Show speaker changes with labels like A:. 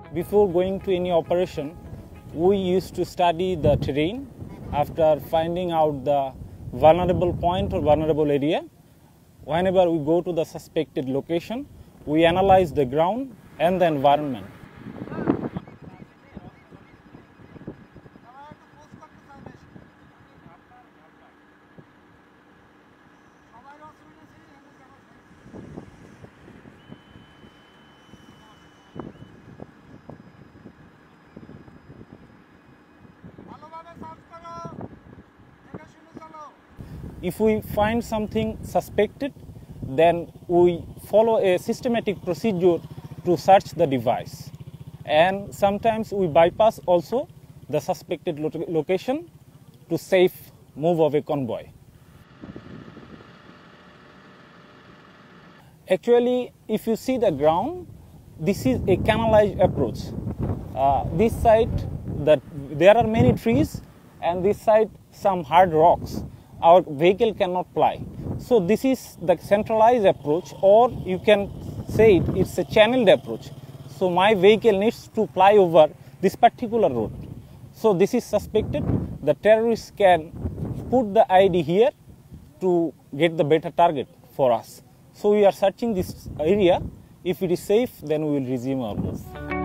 A: Before going to any operation, we used to study the terrain. After finding out the vulnerable point or vulnerable area, whenever we go to the suspected location, we analyze the ground and the environment. If we find something suspected, then we follow a systematic procedure to search the device. And sometimes we bypass also the suspected location to safe move of a convoy. Actually, if you see the ground, this is a canalized approach. This side, there are many trees, and this side some hard rocks. Our vehicle cannot ply. So this is the centralized approach, or you can say it's a channeled approach. So my vehicle needs to ply over this particular road. So this is suspected. The terrorists can put the IED here to get the better target for us. So we are searching this area. If it is safe, then we will resume our move.